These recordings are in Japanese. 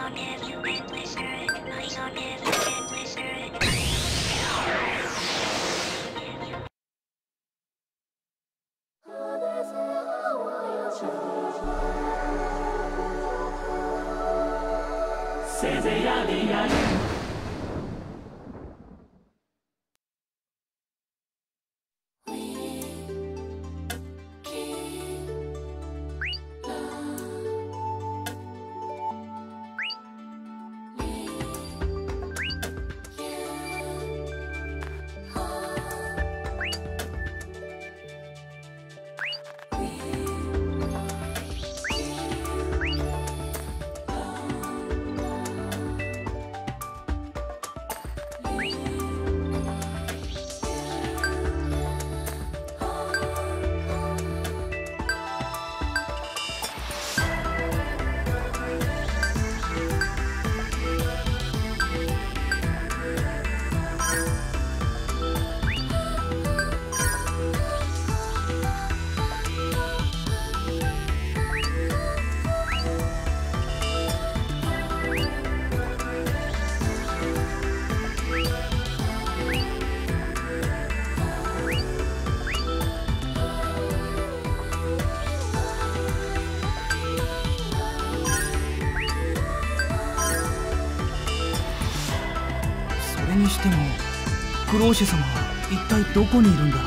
にしてもクローシェ様は一体どこにいるんだろ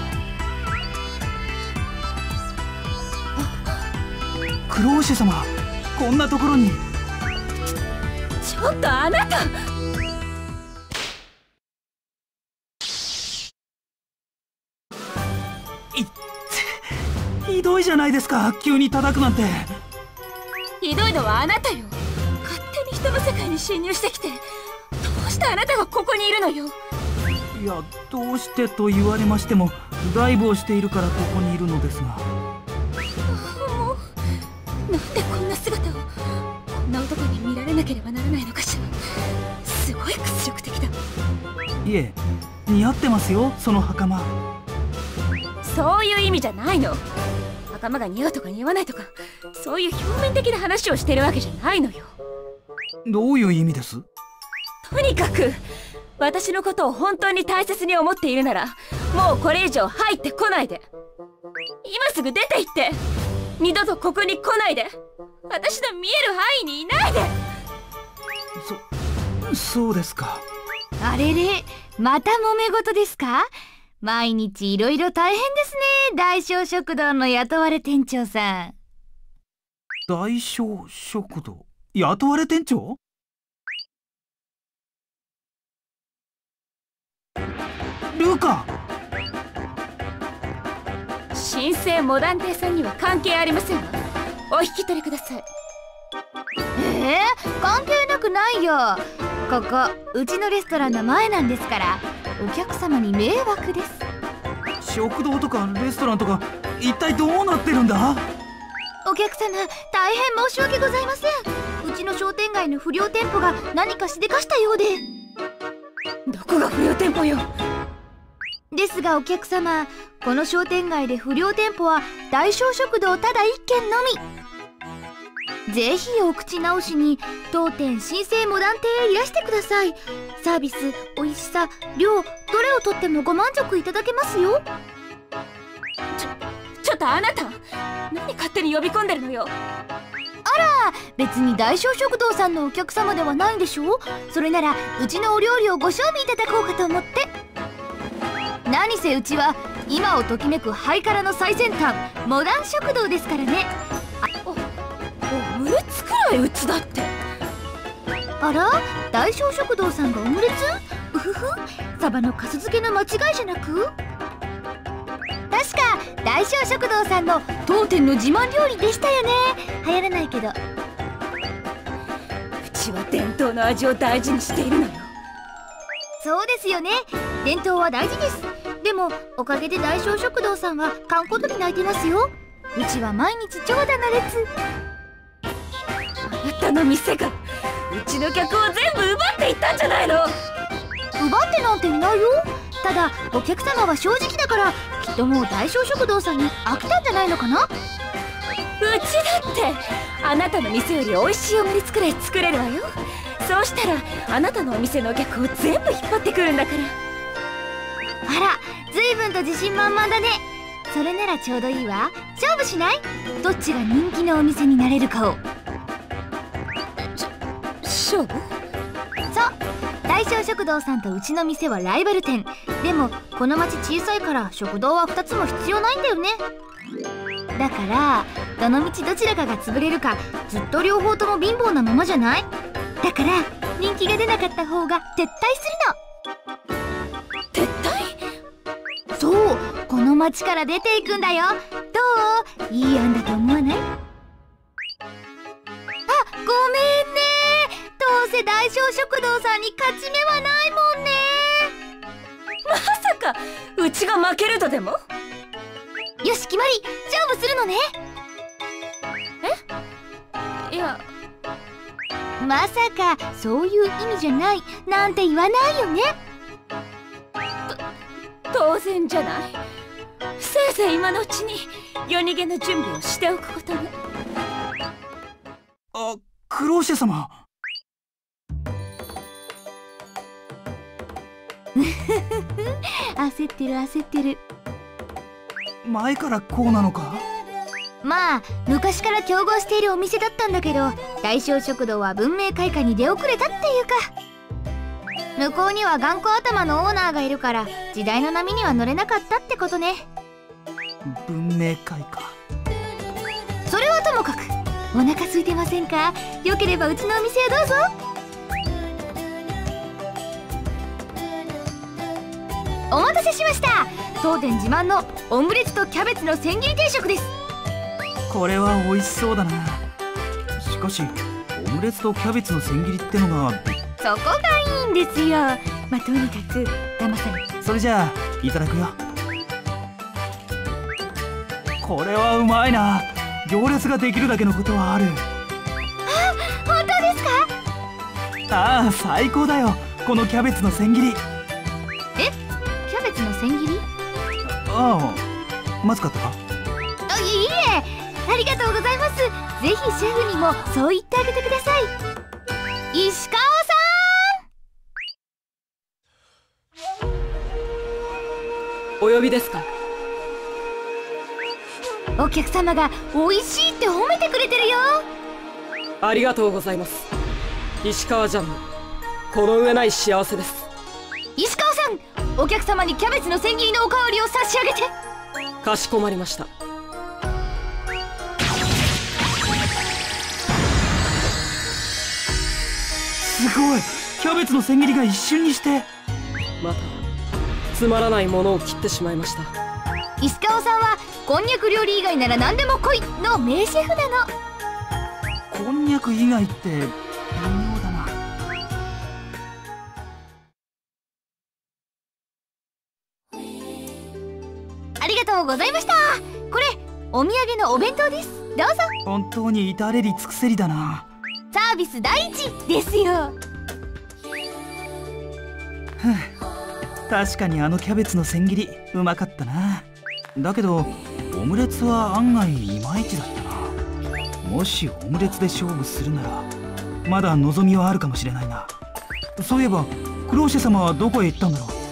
う。クローシェ様、こんなところに。 ちょっとあなた。 ひどいじゃないですか、急に叩くなんて。 ひどいのはあなたよ。勝手に人の世界に侵入してきて、どうしてあなたがここにいるのよ。 いや、どうしてと言われましても、ライブをしているからここにいるのですが。 もうなんでこんな姿を、こんな男に見られなければならないのかしら。すごい屈辱的だ。 いえ、似合ってますよ、その袴。 そういう意味じゃないの。袴が似合うとか似合わないとか、そういう表面的な話をしてるわけじゃないのよ。 どういう意味です？ とにかく私のことを本当に大切に思っているなら、もうこれ以上入ってこないで。今すぐ出て行って、二度とここに来ないで。私の見える範囲にいないで。 そうですか。 あれれ、また揉め事ですか？毎日いろいろ大変ですね、大正食堂の雇われ店長さん。 大正食堂雇われ店長？ルカ！ 新生モダン亭さんには関係ありませんわ。お引き取りください。 関係なくないよ。ここうちのレストランの前なんですから、お客様に迷惑です。 食堂とかレストランとか一体どうなってるんだ？ お客様、大変申し訳ございません。うちの商店街の不良店舗が何かしでかしたようで。 どこが不良店舗よ。 ですがお客様、この商店街で不良店舗は大正食堂ただ一軒のみ。ぜひお口直しに当店新生モダン亭へいらしてください。サービス、美味しさ、量、どれをとってもご満足いただけますよ。 ちょっとあなた、何勝手に呼び込んでるのよ。 あら、別に大正食堂さんのお客様ではないんでしょう。それならうちのお料理をご賞味いただこうかと思って。何せうちは今をときめくハイカラの最先端モダン食堂ですからね。 オムレツくらいうちだって。 あら、大正食堂さんがオムレツ？うふふ、サバの粕漬けの間違いじゃなく？確か大正食堂さんの当店の自慢料理でしたよね。流行らないけど。 うちは伝統の味を大事にしているのよ。 そうですよね、伝統は大事です。でもおかげで大正食堂さんは買うことに泣いてますよ。うちは毎日長蛇の列。 あなたの店がうちの客を全部奪っていったんじゃないの？ 奪ってなんていないよ。ただお客様は正直だから、きっともう大正食堂さんに飽きたんじゃないのかな。 うちだってあなたの店より美味しいオムレツくらい作れるわよ。そうしたらあなたのお店のお客を全部引っ張ってくるんだから。 あら、随分と自信満々だね。それならちょうどいいわ。勝負しない？どっちが人気のお店になれるかを。 勝負？ そう、大正食堂さんとうちの店はライバル店。でもこの町小さいから食堂は2つも必要ないんだよね。だからどのみちどちらかが潰れるか、ずっと両方とも貧乏なままじゃない？だから人気が出なかった方が撤退す撤退？ るの。そう、この町から出ていくんだよ。どう？いい案だと思わない？あ、ごめんね。どうせ大正食堂さんに勝ち目はないもんね。 まさかうちが負けるとでも？ よし、決まり。勝負するのね。 いや、 まさかそういう意味じゃないなんて言わないよね。 当然じゃない。せいぜい今のうちに夜逃げの準備をしておくことね。 あ、クローシェ様。 焦ってる焦ってる。 前からこうなのか？ まあ昔から競合しているお店だったんだけど、大正食堂は文明開化に出遅れたっていうか、向こうには頑固頭のオーナーがいるから時代の波には乗れなかったってことね。 文明開化。 それはともかく、お腹空いてませんか？よければうちのお店へどうぞ。お待たせしました。当店自慢のオムレツとキャベツの千切り定食です。 これは美味しそうだな。しかしオムレツとキャベツの千切りってのが。 そこがいいんですよ。まあとにかく騙され。 それじゃあいただくよ。これはうまいな。行列ができるだけのことはある。 あ、本当ですか？ ああ、最高だよ、このキャベツの千切り。 え、キャベツの千切り？ ああ、まずかったか？ あ、いいえ、ありがとうございます。ぜひシェフにもそう言ってあげてください。石川さん、 お呼びですか？ お客様が美味しいって褒めてくれてるよ。 ありがとうございます。石川ジャム、この上ない幸せです。 石川さん、お客様にキャベツの千切りのおかわりを差し上げて。 かしこまりました。 すごい、キャベツの千切りが一瞬にして。 またつまらないものを切ってしまいました。 石川さんはこんにゃく料理以外なら何でも来いの名シェフなの。 こんにゃく以外って微妙だな。 ありがとうございました。これお土産のお弁当です。どうぞ。 本当に至れり尽くせりだな。 サービス第一ですよ。 確かにあのキャベツの千切りうまかったな。だけどオムレツは案外いまいちだったな。もしオムレツで勝負するならまだ望みはあるかもしれないな。そういえばクローシェ様はどこへ行ったんだろう。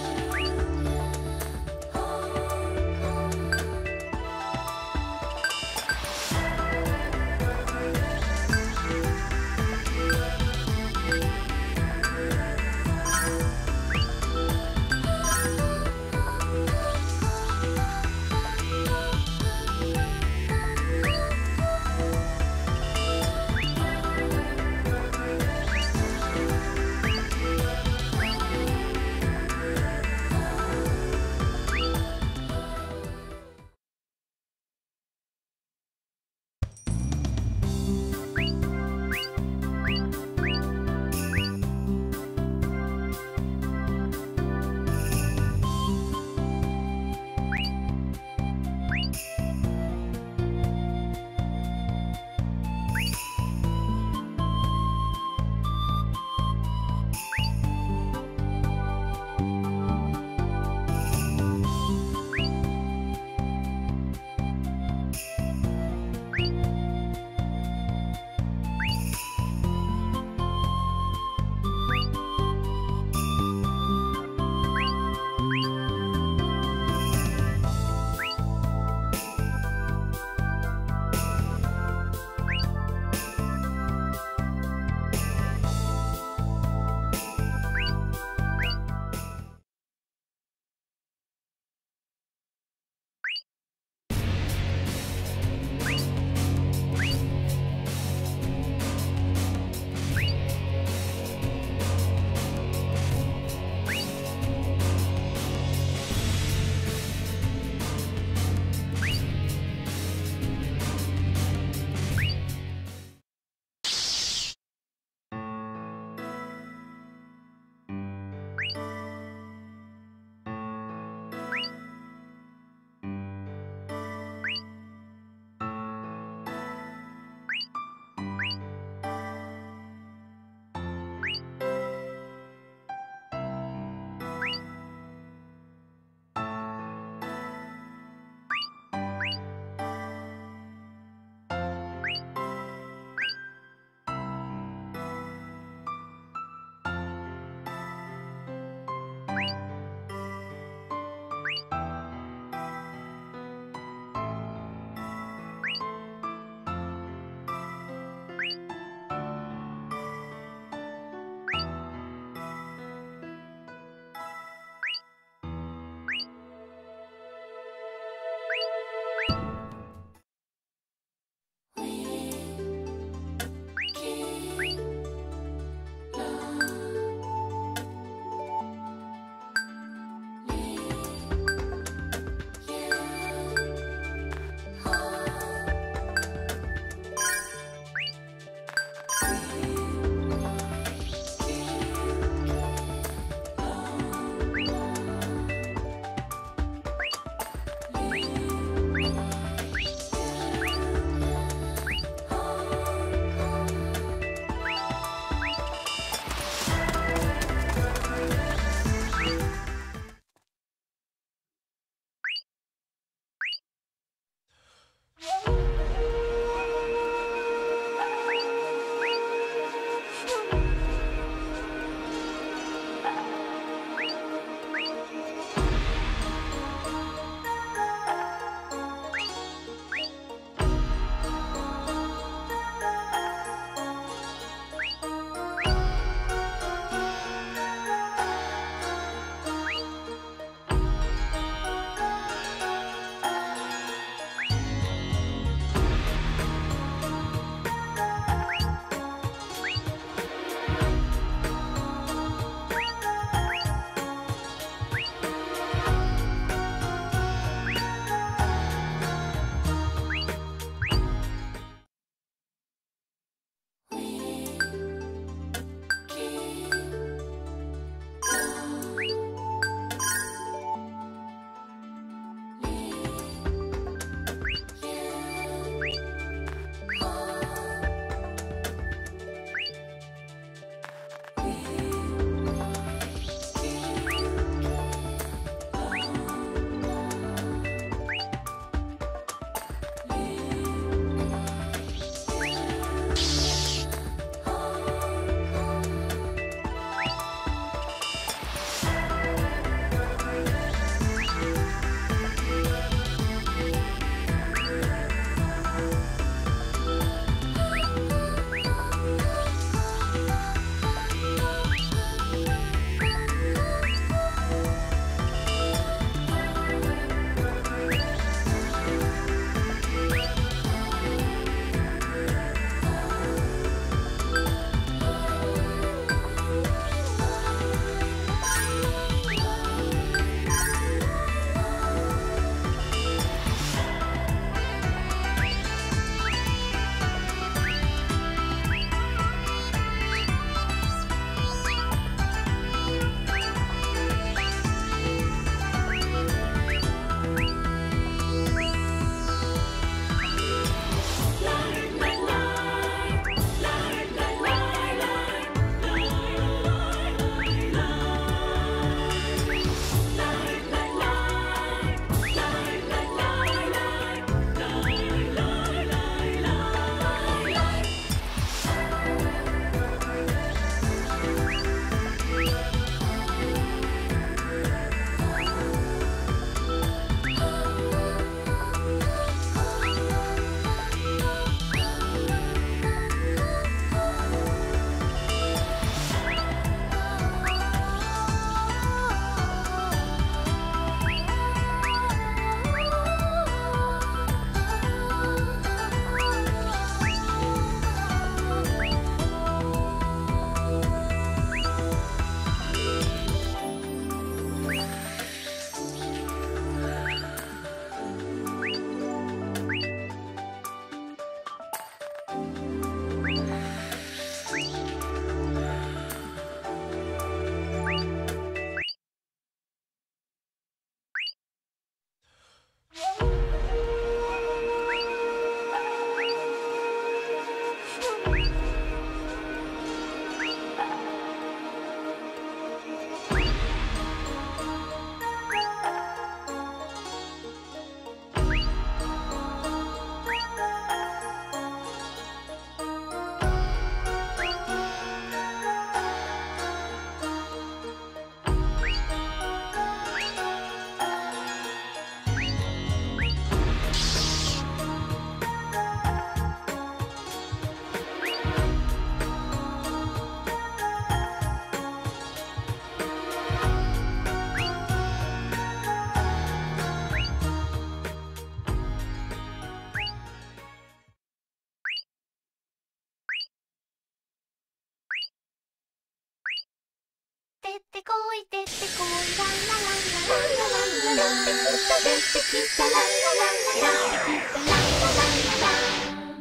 ってこい出てこいランラランラランラランララン出てきたランラランララン出てきたランラランララン。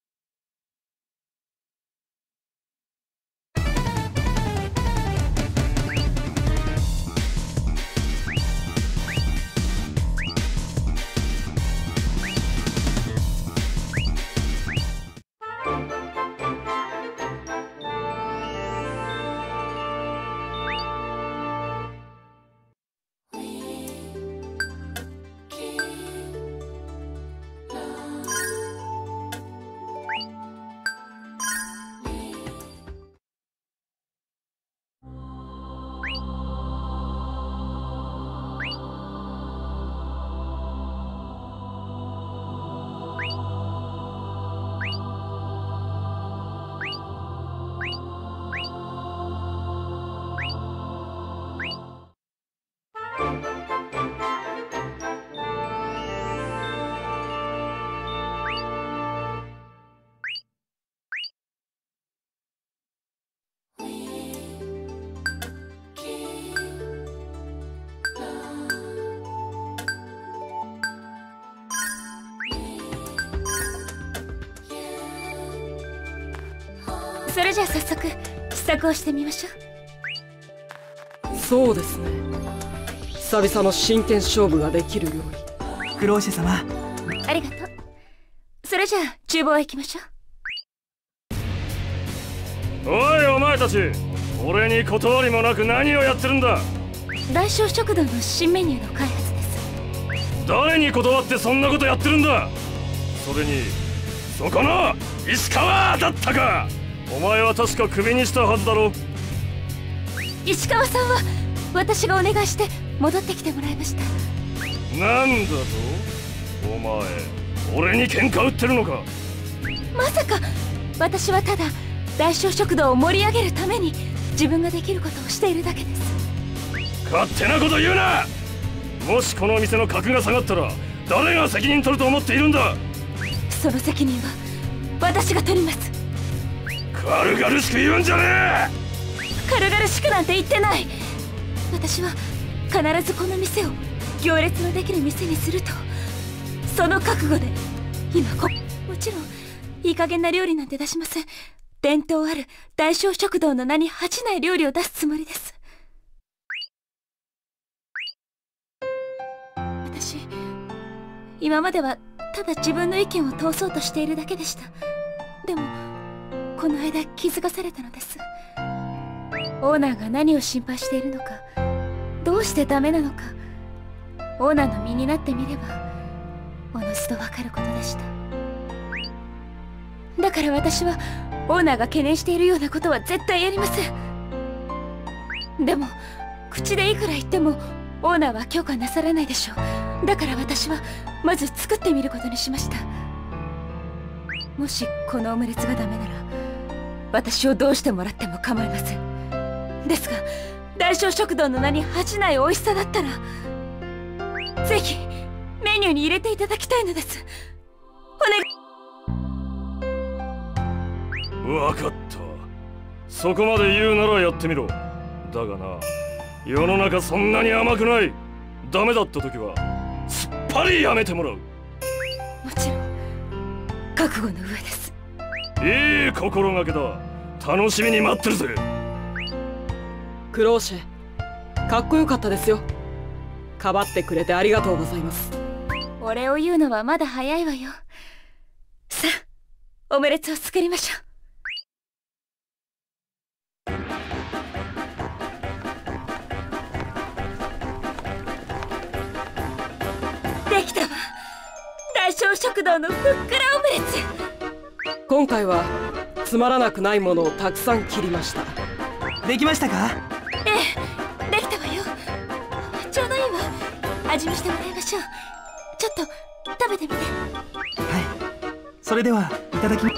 それじゃあ早速試作をしてみましょう。 そうですね。久々の真剣勝負ができるように。 クローシェ様、 ありがとう。それじゃあ厨房へ行きましょう。 おいお前たち、俺に断りもなく何をやってるんだ。 大小食堂の新メニューの開発です。 誰に断ってそんなことやってるんだ。それにそこの石川だったか。お前は確かクビにしたはずだろ。 石川さんは私がお願いして戻ってきてもらいました。 なんだとお前、俺に喧嘩売ってるのか。 まさか私はただ大小食堂を盛り上げるために自分ができることをしているだけです。 勝手なこと言うな。もしこの店の格が下がったら誰が責任取ると思っているんだ。 その責任は私が取ります。 軽々しく言うんじゃねえ。 軽々しくなんて言ってない。私は必ずこの店を行列のできる店にすると、その覚悟で今もちろんいい加減な料理なんて出しません。伝統ある大小食堂の名に恥じない料理を出すつもりです。私今まではただ自分の意見を通そうとしているだけでした。でもこの間気づかされたのです。オーナーが何を心配しているのか、どうしてダメなのか、オーナーの身になってみればおのずとわかることでした。だから私はオーナーが懸念しているようなことは絶対やりません。でも口でいくら言ってもオーナーは許可なさらないでしょう。だから私はまず作ってみることにしました。もしこのオムレツがダメなら私をどうしてもらっても構いません。ですが大小食堂の名に恥じない美味しさだったらぜひメニューに入れていただきたいのです。 わかった。そこまで言うならやってみろ。だがな、世の中そんなに甘くない。ダメだった時はすっぱりやめてもらう。 もちろん覚悟の上です。 いい心がけだ。楽しみに待ってるぜ。 クローシェ、かっこよかったですよ。かばってくれてありがとうございます。 お礼を言うのはまだ早いわよ。さあオムレツを作りましょう。できたわ。大小食堂のふっくらオムレツ。 今回はつまらなくないものをたくさん切りました。 できましたか？ ええ、できたわよ。ちょうどいいわ。味見してもらいましょう。ちょっと食べてみて。 はい、それではいただきます。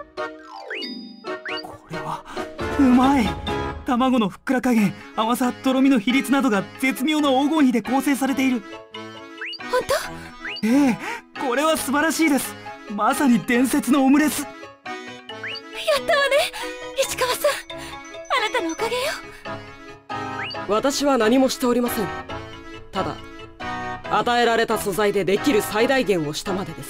これはうまい。卵のふっくら加減、甘さ、とろみの比率などが絶妙な黄金比で構成されている。 本当？ ええ、これは素晴らしいです。まさに伝説のオムレツ。 やったわね、市川さん。あなたのおかげよ。 私は何もしておりません。ただ与えられた素材でできる最大限をしたまでです。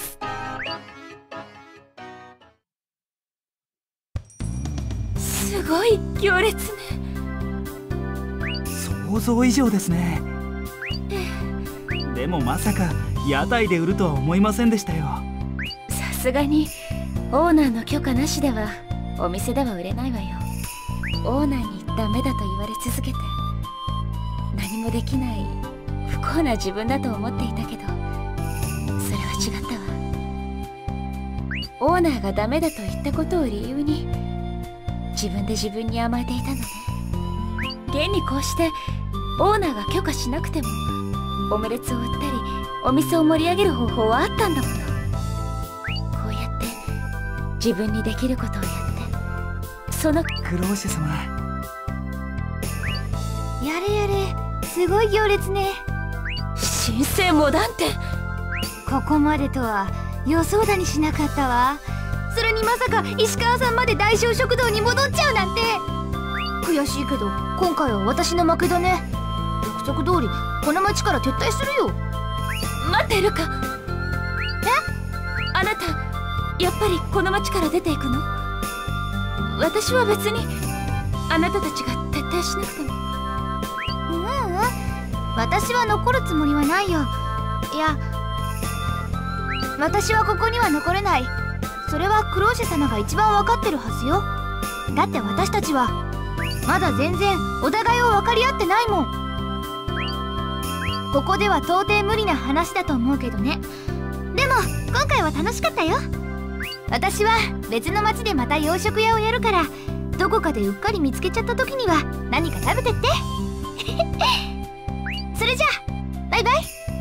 すごい行列ね。 想像以上ですね。でもまさか屋台で売るとは思いませんでしたよ。 さすがにオーナーの許可なしではお店では売れないわよ。オーナーにダメだと言われ続けて、何もできない不幸な自分だと思っていたけど、それは違ったわ。オーナーがダメだと言ったことを理由に自分で自分に甘えていたのね。現にこうしてオーナーが許可しなくてもオムレツを売ったりお店を盛り上げる方法はあったんだもの。こうやって自分にできることをやって、そのクローシェ様、 やれやれ、すごい行列ね。 新生モダン店、 ここまでとは予想だにしなかったわ。それにまさか石川さんまで大正食堂に戻っちゃうなんて。悔しいけど今回は私の負けだね。約束通りこの町から撤退するよ。 待ってルカ。あなたやっぱりこの町から出ていくの？私は別にあなたたちが撤退しなくても。 私は残るつもりはないよ。いや、私はここには残れない。それはクローシェ様が一番分かってるはずよ。だって私たちはまだ全然お互いを分かり合ってないもん。ここでは到底無理な話だと思うけどね。でも今回は楽しかったよ。私は別の町でまた洋食屋をやるから、どこかでうっかり見つけちゃった時には何か食べてってそれじゃあバイバイ。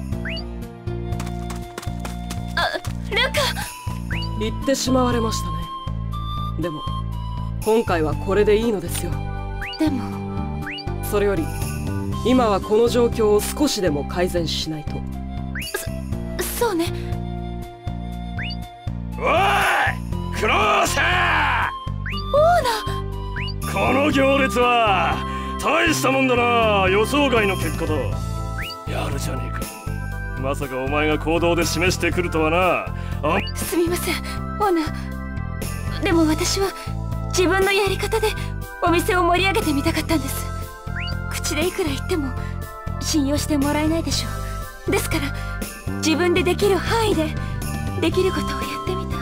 ルカ。 言ってしまわれましたね。でも今回はこれでいいのですよ。 でもそれより今はこの状況を少しでも改善しないと。 そうね。 おいクローシャー、 オーナー、この行列は大したもんだな。予想外の結果だ。やるじゃねえか。まさかお前が行動で示してくるとはな。 すみませんオーナー。でも私は自分のやり方でお店を盛り上げてみたかったんです。口でいくら言っても信用してもらえないでしょう。ですから自分でできる範囲でできることをやってみた。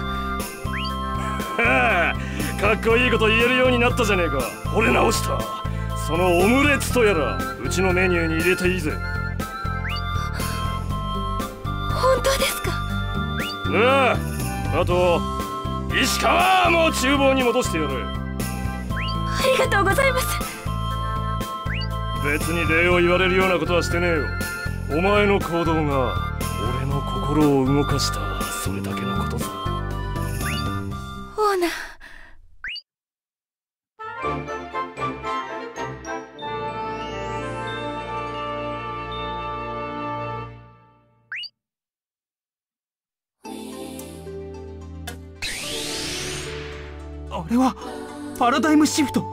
かっこいいこと言えるようになったじゃねえか。惚れ直した。そのオムレツとやらうちのメニューに入れていいぜ。 本当ですか？ あと石川も厨房に戻してやる。 ありがとうございます。 別に礼を言われるようなことはしてねえよ。お前の行動が俺の心を動かした、それだけのことさ。 オーナー。 あれはパラダイムシフト。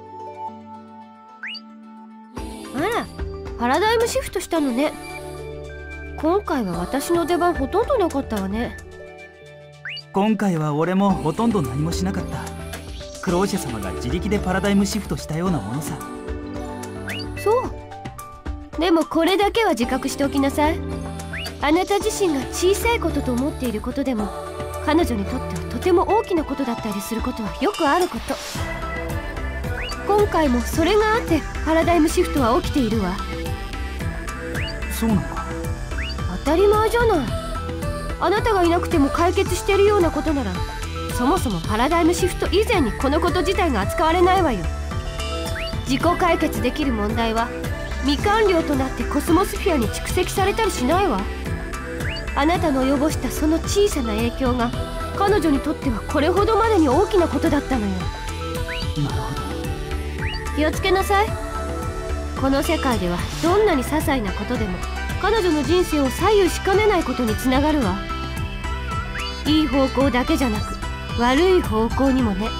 あら、パラダイムシフトしたのね。今回は私の出番ほとんどなかったわね。 今回は俺もほとんど何もしなかった。クローシェ様が自力でパラダイムシフトしたようなものさ。 そう。でもこれだけは自覚しておきなさい。あなた自身が小さいことと思っていることでも彼女にとってはとても大きなことだったりすることはよくあること。今回もそれがあってパラダイムシフトは起きているわ。 そうなのか。 当たり前じゃない。あなたがいなくても解決しているようなことなら、そもそもパラダイムシフト以前にこのこと自体が扱われないわよ。自己解決できる問題は未完了となってコスモスフィアに蓄積されたりしないわ。あなたの及ぼしたその小さな影響が彼女にとってはこれほどまでに大きなことだったのよ。 なるほど。 気をつけなさい。この世界ではどんなに些細なことでも彼女の人生を左右しかねないことにつながるわ。いい方向だけじゃなく悪い方向にもね。